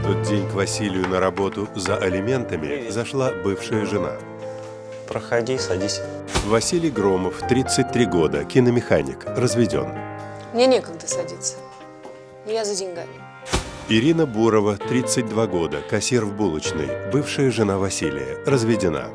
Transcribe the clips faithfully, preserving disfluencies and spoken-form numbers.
В тот день к Василию на работу за алиментами Привет. Зашла бывшая жена. Проходи, садись. Василий Громов, тридцать три года, киномеханик, разведен. Мне некогда садиться. Я за деньгами. Ирина Бурова, тридцать два года, кассир в булочной, бывшая жена Василия, разведена.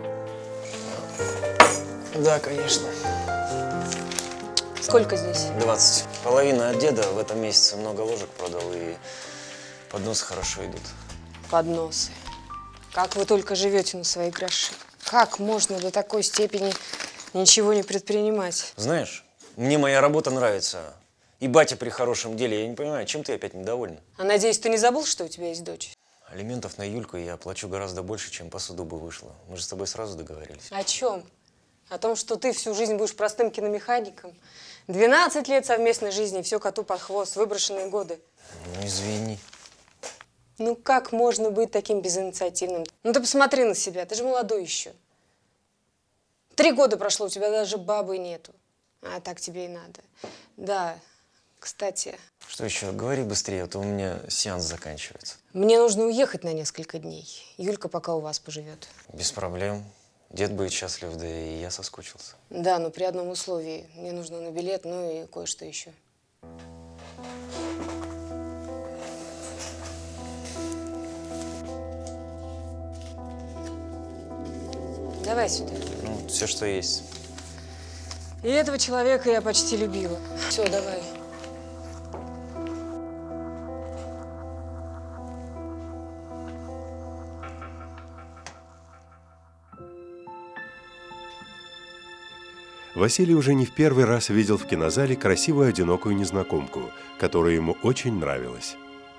Да, конечно. Сколько здесь? двадцать. Половина от деда в этом месяце много ложек продал, и подносы хорошо идут. Подносы. Как вы только живете на свои гроши? Как можно до такой степени ничего не предпринимать? Знаешь, мне моя работа нравится. И батя при хорошем деле. Я не понимаю, чем ты опять недовольна? А надеюсь, ты не забыл, что у тебя есть дочь? Алиментов на Юльку я плачу гораздо больше, чем по суду бы вышло. Мы же с тобой сразу договорились. О чем? О том, что ты всю жизнь будешь простым киномехаником? двенадцать лет совместной жизни, все коту под хвост, выброшенные годы. Ну, извини. Ну как можно быть таким безинициативным? Ну ты посмотри на себя, ты же молодой еще. Три года прошло, у тебя даже бабы нету. А так тебе и надо. Да, кстати, Что еще? Говори быстрее, а то у меня сеанс заканчивается. мне нужно уехать на несколько дней. Юлька пока у вас поживет. Без проблем. Дед будет счастлив, да и я соскучился. Да, но при одном условии. Мне нужно на билет, ну и кое-что еще. Давай сюда. Ну, все, что есть. И этого человека я почти любила. Все, давай. Василий уже не в первый раз видел в кинозале красивую одинокую незнакомку, которая ему очень нравилась.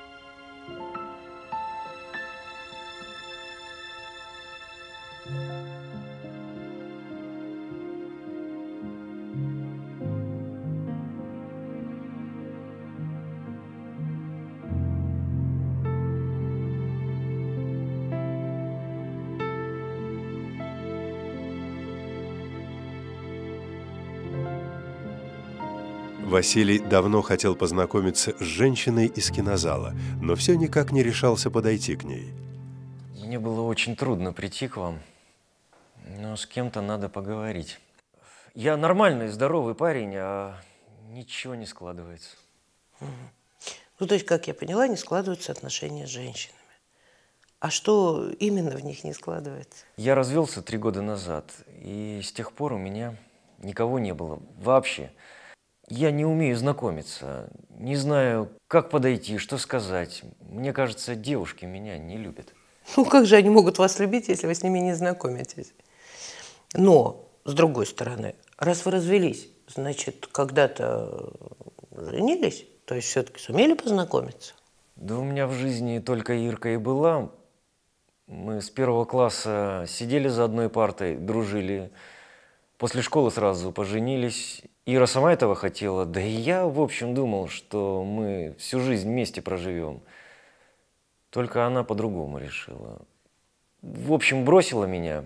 Василий давно хотел познакомиться с женщиной из кинозала, но все никак не решался подойти к ней. Мне было очень трудно прийти к вам, но с кем-то надо поговорить. Я нормальный, здоровый парень, а ничего не складывается. Ну, то есть, как я поняла, не складываются отношения с женщинами. А что именно в них не складывается? Я развелся три года назад, и с тех пор у меня никого не было вообще. Я не умею знакомиться, не знаю, как подойти, что сказать. Мне кажется, девушки меня не любят. Ну, как же они могут вас любить, если вы с ними не знакомитесь? Но, с другой стороны, раз вы развелись, значит, когда-то женились, то есть все-таки сумели познакомиться? Да у меня в жизни только Ирка и была. Мы с первого класса сидели за одной партой, дружили. После школы сразу поженились. Ира сама этого хотела, да и я, в общем, думал, что мы всю жизнь вместе проживем. Только она по-другому решила. В общем, бросила меня.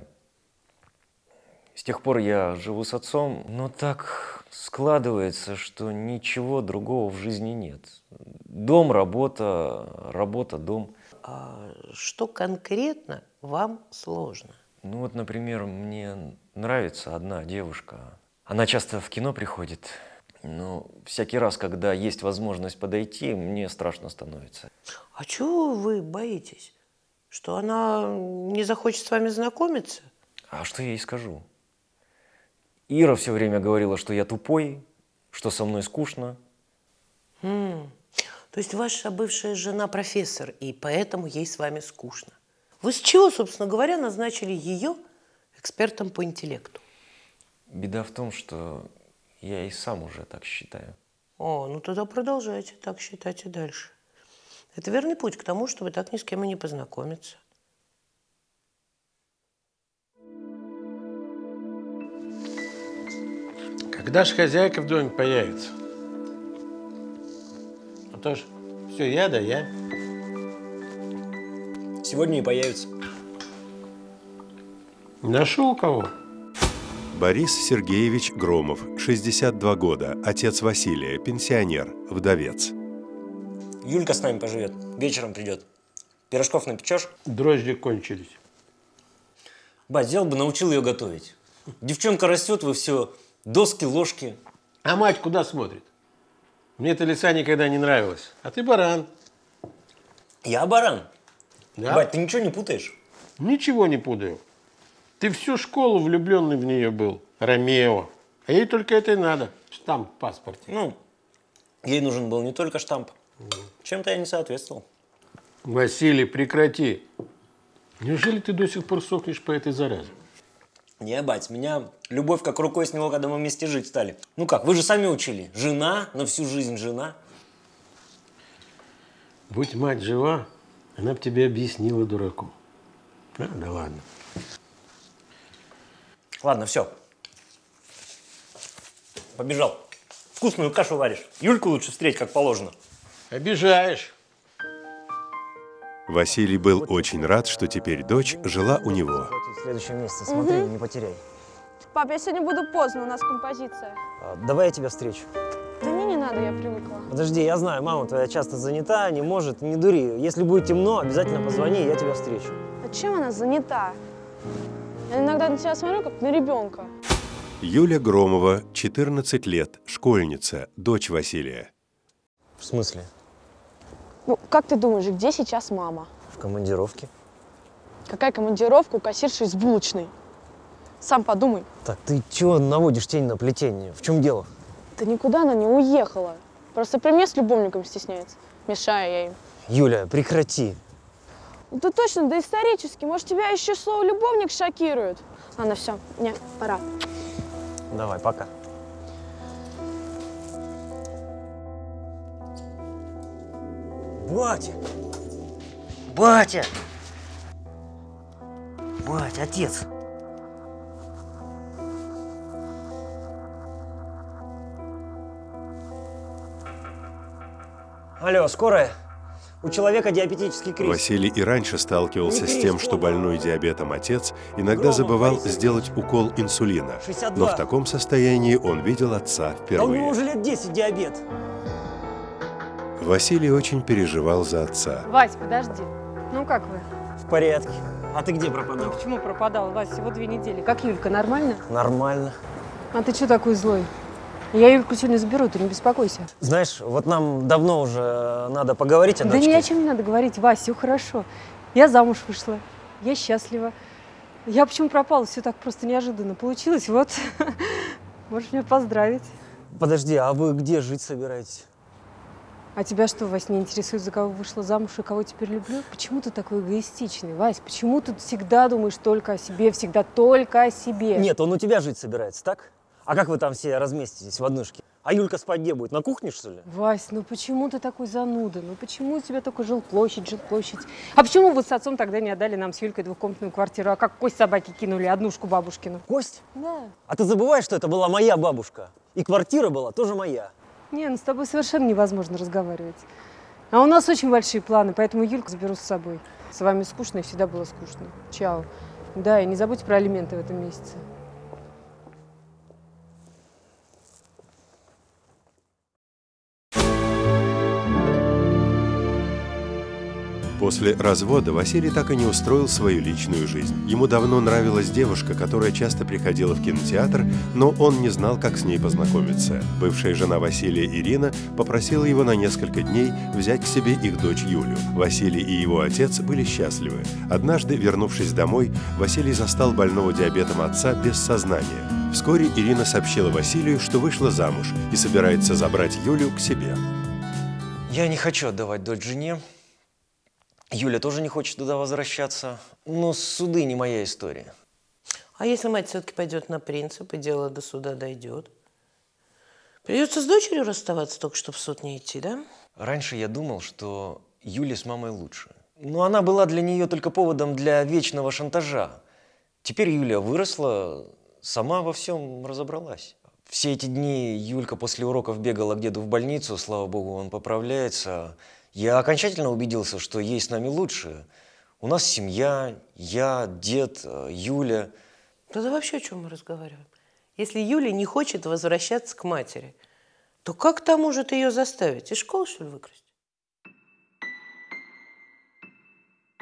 С тех пор я живу с отцом, но так складывается, что ничего другого в жизни нет. Дом, работа, работа, дом. А что конкретно вам сложно? Ну вот, например, мне нравится одна девушка. Она часто в кино приходит, но всякий раз, когда есть возможность подойти, мне страшно становится. А чего вы боитесь? Что она не захочет с вами знакомиться? А что я ей скажу? Ира все время говорила, что я тупой, что со мной скучно. М-м. То есть ваша бывшая жена профессор, и поэтому ей с вами скучно. Вы с чего, собственно говоря, назначили ее экспертом по интеллекту? Беда в том, что я и сам уже так считаю. О, ну тогда продолжайте так считать и дальше. Это верный путь к тому, чтобы так ни с кем и не познакомиться. Когда же хозяйка в доме появится? А то ж все я да я. Сегодня и появится. Нашел кого? Борис Сергеевич Громов, шестьдесят два года, отец Василия, пенсионер, вдовец. Юлька с нами поживет, вечером придет. Пирожков напечешь? Дрожжи кончились. Бать, взял бы, научил ее готовить. Девчонка растет, вы все, доски, ложки. А мать куда смотрит? Мне эта лиса никогда не нравилась. А ты баран. Я баран. Да? Бать, ты ничего не путаешь? Ничего не путаю. Ты всю школу влюбленный в нее был. Ромео. А ей только это и надо. Штамп в паспорте. Ну, ей нужен был не только штамп. Чем-то я не соответствовал. Василий, прекрати. Неужели ты до сих пор сохнешь по этой заразе? Не, бать, меня любовь как рукой сняло, когда мы вместе жить стали. Ну как, вы же сами учили. Жена, на всю жизнь жена. Будь мать жива, она бы тебе объяснила, дураку. А, да ладно. Ладно, все. Побежал. Вкусную кашу варишь. Юльку лучше встретить, как положено. Обижаешь. Василий был очень рад, что теперь дочь жила у него. В следующем месяце, смотри, не потеряй. Пап, я сегодня буду поздно, у нас композиция. А, давай я тебя встречу. Да не, не надо, я привыкла. Подожди, я знаю, мама твоя часто занята, не может, не дури. Если будет темно, обязательно позвони, и я тебя встречу. А чем она занята? Я иногда на тебя смотрю, как на ребенка. Юля Громова, четырнадцать лет, школьница, дочь Василия. В смысле? Ну, как ты думаешь, где сейчас мама? В командировке. Какая командировка у кассирши из булочной? Сам подумай. Так, ты чего наводишь тень на плетение? В чем дело? Да никуда она не уехала. Просто при мне с любовником стесняется, мешая я им. Юля, прекрати. Ну ты точно доисторически. Может, тебя еще слово «любовник» шокирует? Ладно, все, мне пора. Давай, пока. Батя! Батя! Батя, отец! Алло, скорая? У человека диабетический криз. Василий и раньше сталкивался с тем, что больной диабетом отец иногда Громов забывал Борис сделать укол инсулина. шестьдесят Но два. в таком состоянии он видел отца Да у него впервые. уже лет десять диабет. Василий очень переживал за отца. Вась, подожди. Ну как вы? В порядке. А ты где пропадал? Почему пропадал? Вась, всего две недели. Как Юлька, нормально? Нормально. А ты что такой злой? Я Юльку сегодня заберу, ты не беспокойся. Знаешь, вот нам давно уже надо поговорить о Да дочке. ни о чем не надо говорить, Вась, все хорошо. Я замуж вышла, я счастлива. Я почему пропала, все так просто неожиданно получилось. Вот, можешь меня поздравить. Подожди, а вы где жить собираетесь? А тебя что, Вась, не интересует, за кого вышла замуж и кого теперь люблю? Почему ты такой эгоистичный, Вась? Почему ты всегда думаешь только о себе, всегда только о себе? Нет, он у тебя жить собирается, так? А как вы там все разместитесь в однушке? А Юлька спать где будет? На кухне, что ли? Вась, ну почему ты такой зануда? Ну почему у тебя только жилплощадь, жилплощадь? А почему вы с отцом тогда не отдали нам с Юлькой двухкомнатную квартиру, а как кость собаки кинули однушку бабушкину? Кость? Да. А ты забываешь, что это была моя бабушка? И квартира была тоже моя. Не, ну с тобой совершенно невозможно разговаривать. А у нас очень большие планы, поэтому Юльку заберу с собой. С вами скучно и всегда было скучно. Чао. Да, и не забудьте про алименты в этом месяце. После развода Василий так и не устроил свою личную жизнь. Ему давно нравилась девушка, которая часто приходила в кинотеатр, но он не знал, как с ней познакомиться. Бывшая жена Василия Ирина попросила его на несколько дней взять к себе их дочь Юлю. Василий и его отец были счастливы. Однажды, вернувшись домой, Василий застал больного диабетом отца без сознания. Вскоре Ирина сообщила Василию, что вышла замуж и собирается забрать Юлю к себе. Я не хочу отдавать дочь жене. Юля тоже не хочет туда возвращаться. Но суды не моя история. А если мать все-таки пойдет на принцип, и дело до суда дойдет? Придется с дочерью расставаться, только чтобы в суд не идти, да? Раньше я думал, что Юле с мамой лучше. Но она была для нее только поводом для вечного шантажа. Теперь Юля выросла, сама во всем разобралась. Все эти дни Юлька после уроков бегала к деду в больницу, слава богу, он поправляется. Я окончательно убедился, что ей с нами лучше. У нас семья, я, дед, Юля. Тогда вообще о чем мы разговариваем? Если Юля не хочет возвращаться к матери, то как та может ее заставить? Из школы, что ли, выкрасть?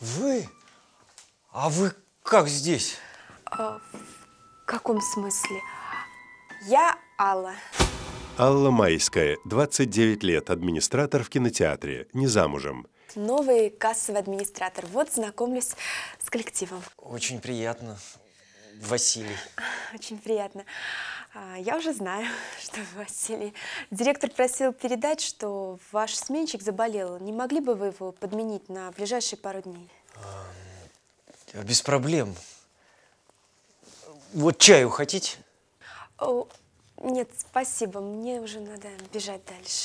Вы? А вы как здесь? А, в каком смысле? Я Алла. Алла Майская, двадцать девять лет, администратор в кинотеатре, не замужем. Новый кассовый администратор. Вот знакомлюсь с коллективом. Очень приятно. Василий. Очень приятно. А, я уже знаю, что вы Василий. Директор просил передать, что ваш сменщик заболел. Не могли бы вы его подменить на ближайшие пару дней? А, без проблем. Вот чаю хотите? О, нет, спасибо. Мне уже надо бежать дальше.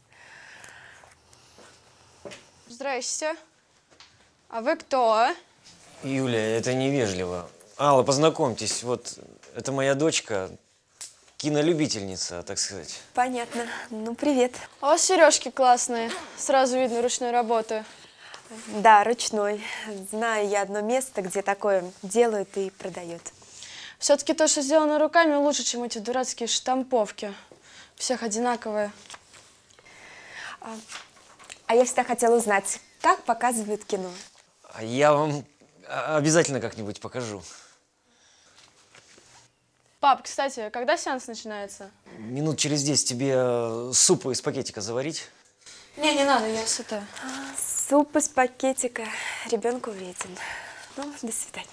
Здрасте. А вы кто? Юля, это невежливо. Алла, познакомьтесь, вот это моя дочка, кинолюбительница, так сказать. Понятно. Ну, привет. У вас сережки классные. Сразу видно ручной работы. Да, ручной. Знаю я одно место, где такое делают и продают. Все-таки то, что сделано руками, лучше, чем эти дурацкие штамповки. Всех одинаковые. А, а я всегда хотела узнать, как показывают кино. А я вам обязательно как-нибудь покажу. Пап, кстати, когда сеанс начинается? Минут через десять тебе супу из пакетика заварить? Не, не надо, я сыта. Суп из пакетика ребенку вреден. Ну, до свидания.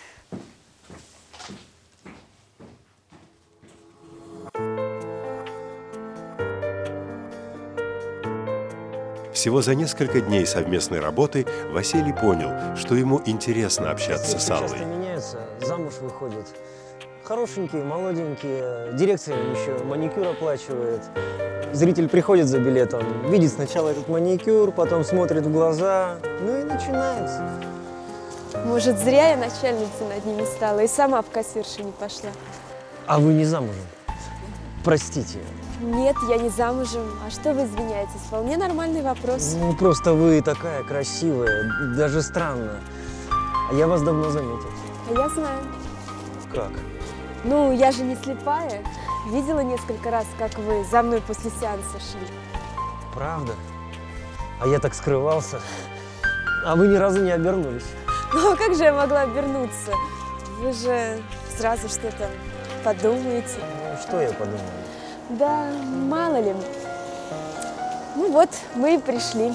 Всего за несколько дней совместной работы Василий понял, что ему интересно общаться с Часто Аллой. меняются, замуж выходят. Хорошенькие, молоденькие, дирекция им еще маникюр оплачивает. Зритель приходит за билетом, видит сначала этот маникюр, потом смотрит в глаза, ну и начинается. Может, зря я начальницей над ними стала и сама в кассирши не пошла. А вы не замужем? Простите. Нет, я не замужем. А что вы извиняетесь? Вполне нормальный вопрос. Ну, просто вы такая красивая, даже странно. А я вас давно заметил. А я знаю. Как? Ну, я же не слепая. Видела несколько раз, как вы за мной после сеанса шли. Правда? А я так скрывался. А вы ни разу не обернулись. Ну, а как же я могла обернуться? Вы же сразу что-то подумаете. Ну, что я подумал? Да, мало ли. Ну вот, мы и пришли.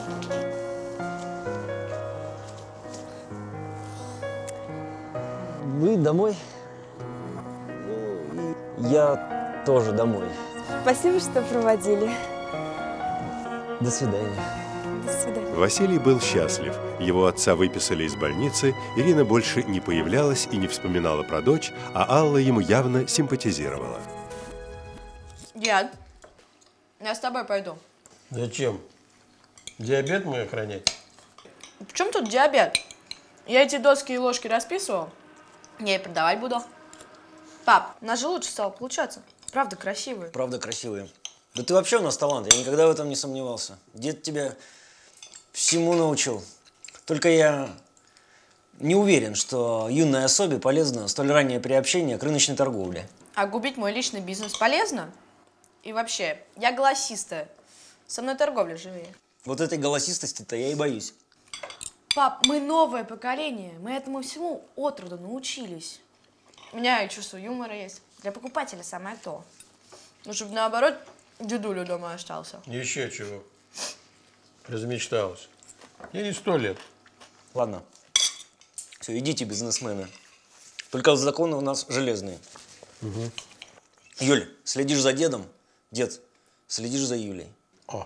Вы домой? Ну, и я тоже домой. Спасибо, что проводили. До свидания. До свидания. Василий был счастлив. Его отца выписали из больницы, Ирина больше не появлялась и не вспоминала про дочь, а Алла ему явно симпатизировала. Дед, я с тобой пойду. Зачем? Диабет мой охранять? В чем тут диабет? Я эти доски и ложки расписывал, я и продавать буду. Пап, у нас же лучше стало получаться. Правда, красивые. Правда красивые. Да ты вообще у нас талант, я никогда в этом не сомневался. Дед тебя всему научил. Только я не уверен, что юной особе полезно столь раннее приобщение к рыночной торговле. А губить мой личный бизнес полезно? И вообще, я голосистая. Со мной торговля живее. Вот этой голосистости-то я и боюсь. Пап, мы новое поколение. Мы этому всему отроду научились. У меня и чувство юмора есть. Для покупателя самое то. Ну, чтобы наоборот, дедуля дома остался. Еще чего. Размечталась. Я не сто лет. Ладно. Все, идите, бизнесмены. Только законы у нас железные. Угу. Юль, следишь за дедом, дед, следишь за Юлей. О.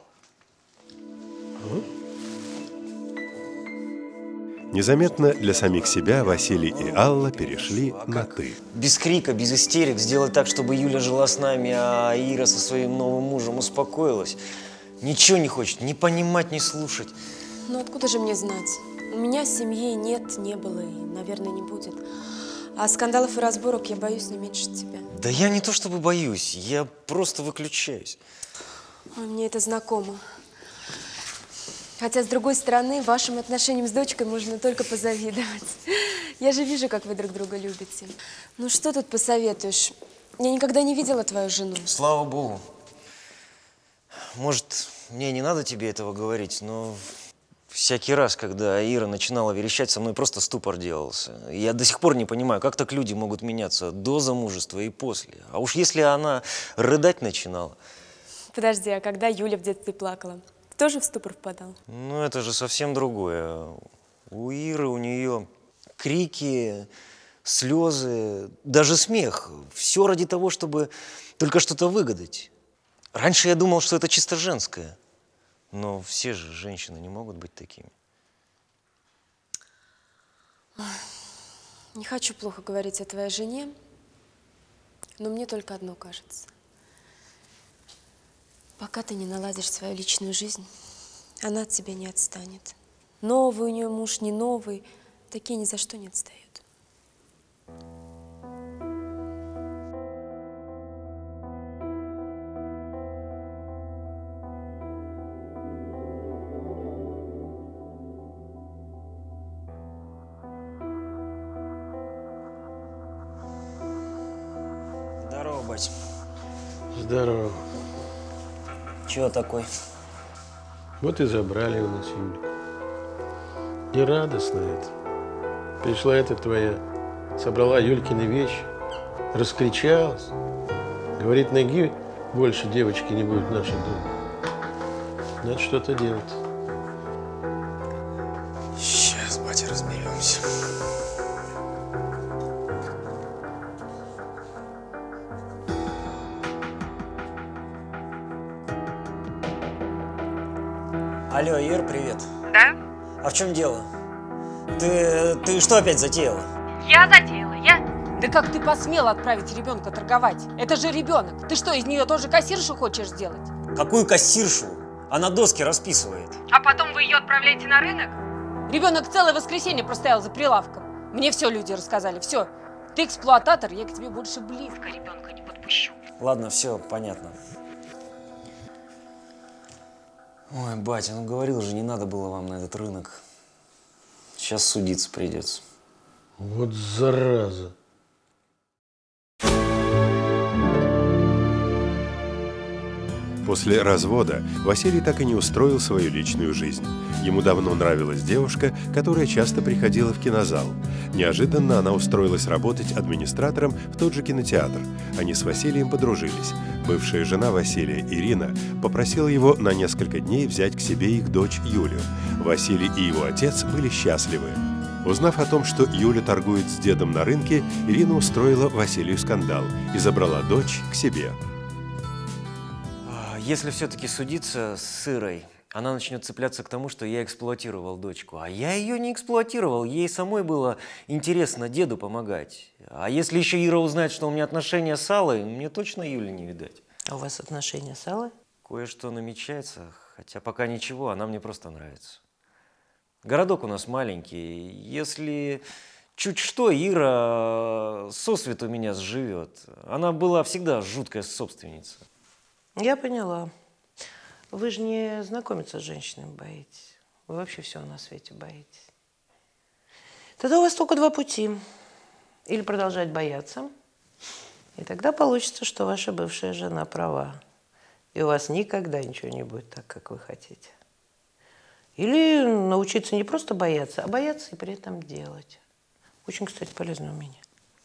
Незаметно для самих себя Василий и Алла перешли на «ты». Без крика, без истерик сделать так, чтобы Юля жила с нами, а Ира со своим новым мужем успокоилась. Ничего не хочет, ни понимать, ни слушать. Ну откуда же мне знать? У меня семьи нет, не было и, наверное, не будет. А скандалов и разборок я боюсь не меньше тебя. Да я не то чтобы боюсь, я просто выключаюсь. Ой, мне это знакомо. Хотя, с другой стороны, вашим отношениям с дочкой можно только позавидовать. Я же вижу, как вы друг друга любите. Ну что тут посоветуешь? Я никогда не видела твою жену. Слава богу. Может, мне не надо тебе этого говорить, но Всякий раз, когда Ира начинала верещать, со мной просто ступор делался. Я до сих пор не понимаю, как так люди могут меняться до замужества и после. А уж если она рыдать начинала. Подожди, а когда Юля в детстве плакала, ты тоже в ступор впадал? Ну, это же совсем другое. У Иры, у нее крики, слезы, даже смех. Все ради того, чтобы только что-то выгадать. Раньше я думал, что это чисто женское. Но все же женщины не могут быть такими. Не хочу плохо говорить о твоей жене, но мне только одно кажется. Пока ты не наладишь свою личную жизнь, она от тебя не отстанет. Новый у нее муж, не новый, такие ни за что не отстают. Здорово, бать. Здорово. Чего такой? Вот и забрали у нас Юльку. И радостно это. Пришла эта твоя, собрала Юлькины вещи, раскричалась. Говорит, ноги больше девочки не будет в нашем доме. Надо что-то делать. Сейчас, батя, разберемся. Алло, Ир, привет. Да? А в чем дело? Ты, ты что опять затеяла? Я затеяла, я... Да как ты посмела отправить ребенка торговать? Это же ребенок. Ты что, из нее тоже кассиршу хочешь сделать? Какую кассиршу? Она доски расписывает. А потом вы ее отправляете на рынок? Ребенок целое воскресенье простоял за прилавком. Мне все люди рассказали. Все. Ты эксплуататор, я к тебе больше близко ребенка не подпущу. Ладно, все, понятно. Ой, батя, ну говорил же, не надо было вам на этот рынок. Сейчас судиться придется. Вот зараза. После развода Василий так и не устроил свою личную жизнь. Ему давно нравилась девушка, которая часто приходила в кинозал. Неожиданно она устроилась работать администратором в тот же кинотеатр. Они с Василием подружились. Бывшая жена Василия, Ирина, попросила его на несколько дней взять к себе их дочь Юлю. Василий и его отец были счастливы. Узнав о том, что Юля торгует с дедом на рынке, Ирина устроила Василию скандал и забрала дочь к себе. Если все-таки судиться с Ирой, она начнет цепляться к тому, что я эксплуатировал дочку. А я ее не эксплуатировал, ей самой было интересно деду помогать. А если еще Ира узнает, что у меня отношения с Аллой, мне точно Юли не видать. А у вас отношения с Аллой? Кое-что намечается, хотя пока ничего, она мне просто нравится. Городок у нас маленький, если чуть что, Ира сосвету меня сживет. Она была всегда жуткая собственница. Я поняла. Вы же не знакомиться с женщинами боитесь. Вы вообще все на свете боитесь. Тогда у вас только два пути. Или продолжать бояться, и тогда получится, что ваша бывшая жена права. И у вас никогда ничего не будет так, как вы хотите. Или научиться не просто бояться, а бояться и при этом делать. Очень, кстати, полезное умение.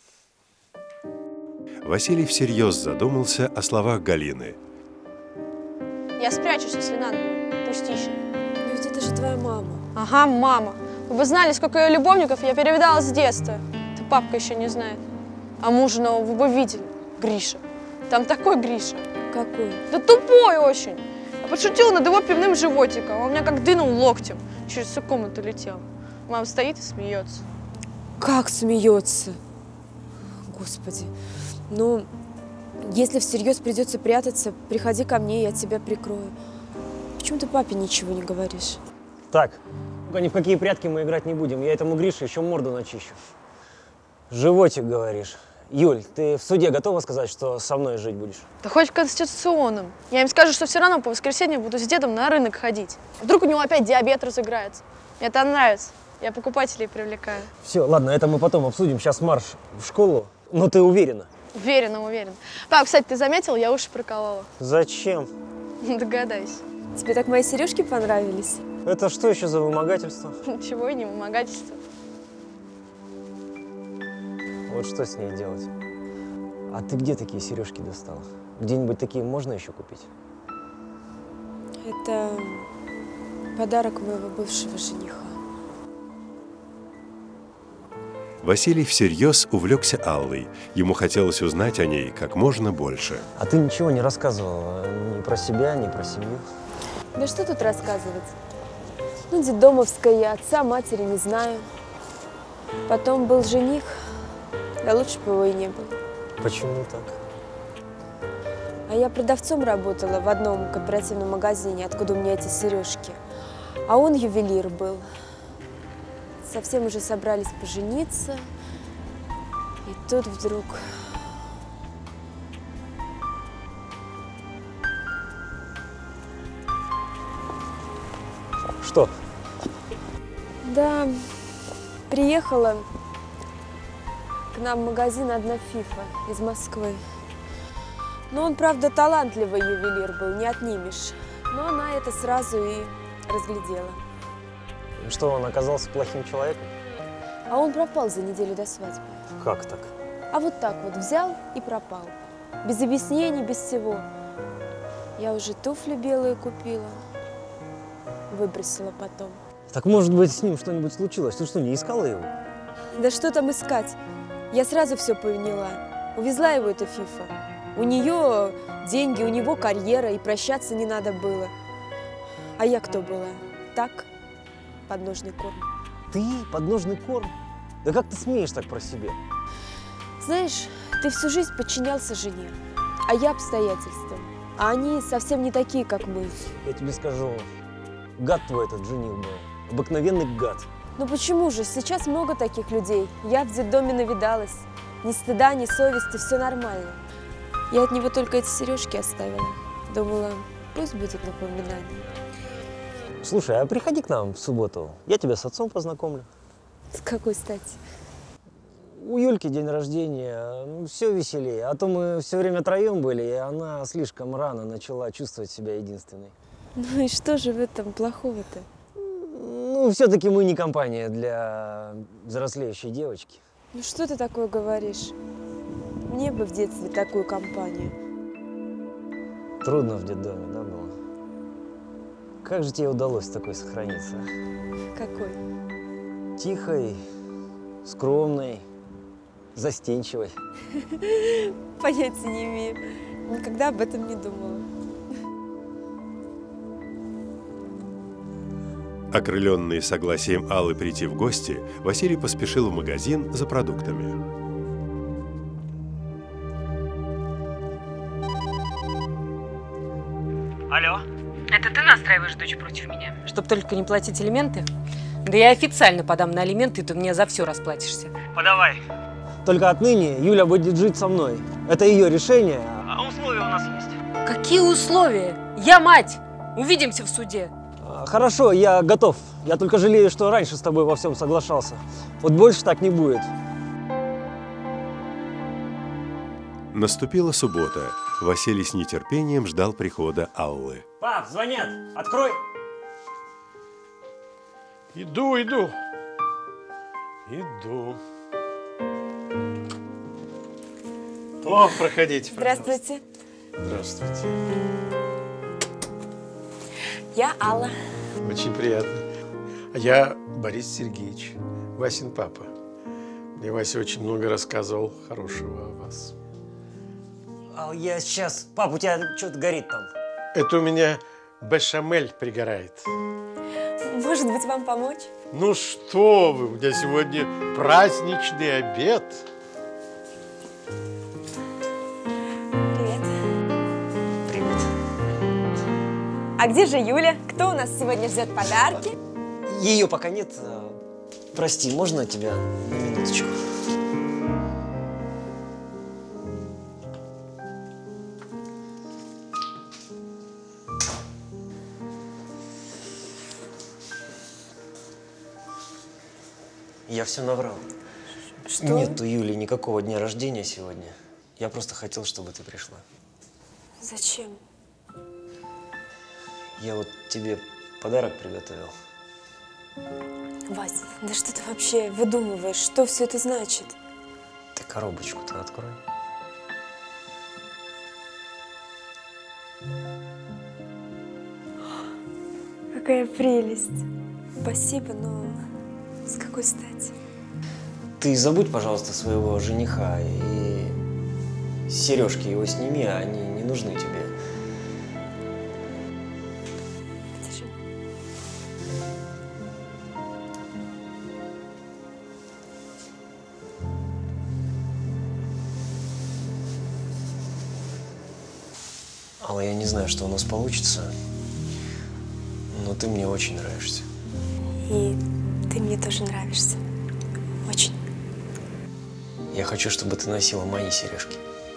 Василий всерьез задумался о словах Галины. Я спрячусь, если надо. Пустища. Но ведь это же твоя мама. Ага, мама. Вы бы знали, сколько ее любовников я перевидала с детства. Это папка еще не знает. А мужа нового вы бы видели. Гриша. Там такой Гриша. Какой? Да тупой очень. Я подшутила над его пивным животиком. Он меня как дынул локтем. Через всю комнату летел. Мама стоит и смеется. Как смеется? Господи. Ну, если всерьез придется прятаться, приходи ко мне, я тебя прикрою. Почему ты папе ничего не говоришь? Так, ни в какие прятки мы играть не будем. Я этому Грише еще морду начищу. Животик, говоришь. Юль, ты в суде готова сказать, что со мной жить будешь? Да хоть конституционным. Я им скажу, что все равно по воскресеньям буду с дедом на рынок ходить. Вдруг у него опять диабет разыграется. Мне это нравится. Я покупателей привлекаю. Все, ладно, это мы потом обсудим. Сейчас марш в школу. Но ты уверена? Уверена, уверена. Пап, кстати, ты заметил, я уши проколола. Зачем? Догадайся. Тебе так мои сережки понравились? Это что еще за вымогательство? Ничего и не вымогательство. Вот что с ней делать? А ты где такие сережки достала? Где-нибудь такие можно еще купить? Это подарок моего бывшего жениха. Василий всерьез увлекся Аллой. Ему хотелось узнать о ней как можно больше. А ты ничего не рассказывала ни про себя, ни про семью? Да что тут рассказывать? Ну, детдомовская я, отца, матери не знаю. Потом был жених, да лучше бы его и не было. Почему так? А я продавцом работала в одном кооперативном магазине, откуда у меня эти сережки. А он ювелир был. Совсем уже собрались пожениться. И тут вдруг... Что? Да, приехала к нам в магазин одна фифа из Москвы. Но он, правда, талантливый ювелир был, не отнимешь. Но она это сразу и разглядела. Что, он оказался плохим человеком? А он пропал за неделю до свадьбы. Как так? А вот так вот взял и пропал. Без объяснений, без всего. Я уже туфли белые купила. Выбросила потом. Так может быть с ним что-нибудь случилось? Ты что, не искала его? Да что там искать? Я сразу все поняла. Увезла его эта фифа. У нее деньги, у него карьера, и прощаться не надо было. А я кто была? Так, подножный корм. Ты? Подножный корм? Да как ты смеешь так про себя? Знаешь, ты всю жизнь подчинялся жене, а я обстоятельствам. А они совсем не такие, как мы. Я тебе скажу, гад твой этот жених был. Обыкновенный гад. Ну почему же? Сейчас много таких людей. Я в детдоме навидалась. Ни стыда, ни совести, все нормально. Я от него только эти сережки оставила. Думала, пусть будет напоминание. Слушай, а приходи к нам в субботу. Я тебя с отцом познакомлю. С какой стати? У Юльки день рождения, ну, все веселее. А то мы все время троем были, и она слишком рано начала чувствовать себя единственной. Ну и что же в этом плохого-то? Ну, все-таки мы не компания для взрослеющей девочки. Ну что ты такое говоришь? Мне бы в детстве такую компанию. Трудно в детдоме, да, было? Как же тебе удалось такой сохраниться? А? Какой? Тихой, скромной, застенчивой. Понятия не имею. Никогда об этом не думала. Окрыленный согласием Аллы прийти в гости, Василий поспешил в магазин за продуктами. Алло. Это ты настраиваешь дочь против меня? Чтоб только не платить алименты? Да я официально подам на алименты, и ты мне за все расплатишься. Подавай. Только отныне Юля будет жить со мной. Это ее решение. А условия у нас есть? Какие условия? Я мать! Увидимся в суде. Хорошо, я готов. Я только жалею, что раньше с тобой во всем соглашался. Вот больше так не будет. Наступила суббота. Василий с нетерпением ждал прихода Аллы. Пап, звонят! Открой! Иду, иду. Иду. О, проходите, пожалуйста. Здравствуйте. Здравствуйте. Я Алла. Очень приятно. А я Борис Сергеевич, Васин папа. Мне Вася очень много рассказывал хорошего о вас. А я сейчас... Пап, у тебя что-то горит там. Это у меня бешамель пригорает. Может быть, вам помочь? Ну что вы, у меня сегодня праздничный обед. Привет. Привет. А где же Юля? Кто у нас сегодня ждет подарки? Ее пока нет. Прости, можно тебя на минуточку? Я все наврал. Что? Нет у Юли никакого дня рождения сегодня. Я просто хотел, чтобы ты пришла. Зачем? Я вот тебе подарок приготовил. Вася, да что ты вообще выдумываешь? Что все это значит? Ты коробочку-то открой. Какая прелесть. Спасибо, но с какой стати? Ты забудь, пожалуйста, своего жениха и сережки его сними, они не нужны тебе. Держи. Алла, я не знаю, что у нас получится, но ты мне очень нравишься. И ты мне тоже нравишься. Очень. Я хочу, чтобы ты носила мои сережки.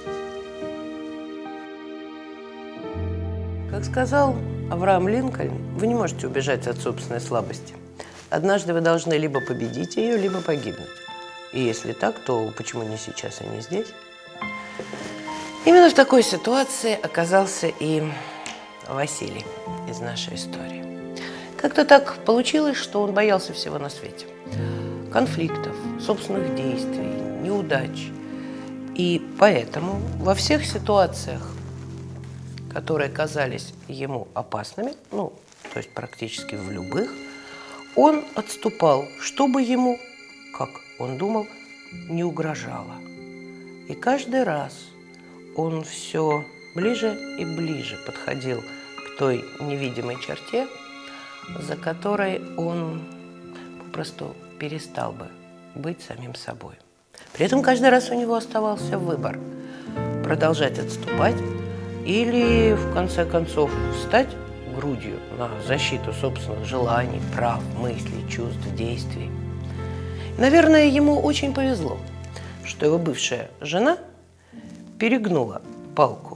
Как сказал Авраам Линкольн, вы не можете убежать от собственной слабости. Однажды вы должны либо победить ее, либо погибнуть. И если так, то почему не сейчас и не здесь? Именно в такой ситуации оказался и Василий из нашей истории. Как-то так получилось, что он боялся всего на свете. Конфликтов, собственных действий, неудач. И поэтому во всех ситуациях, которые казались ему опасными, ну, то есть практически в любых, он отступал, чтобы ему, как он думал, не угрожало. И каждый раз он все ближе и ближе подходил к той невидимой черте, за которой он попросту перестал бы быть самим собой. При этом каждый раз у него оставался выбор – продолжать отступать или, в конце концов, встать грудью на защиту собственных желаний, прав, мыслей, чувств, действий. Наверное, ему очень повезло, что его бывшая жена перегнула палку.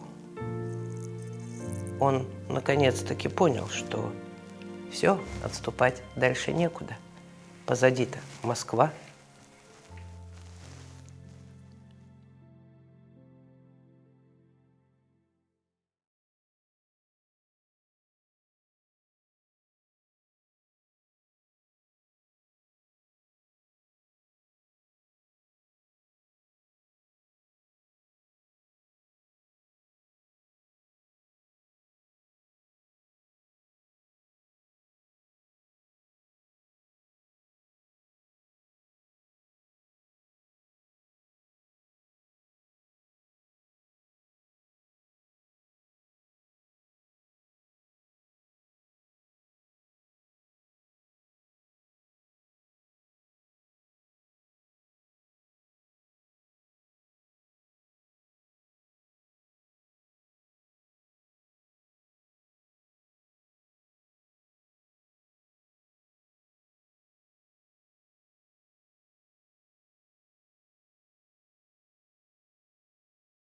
Он наконец-таки понял, что все, отступать дальше некуда. Позади-то Москва.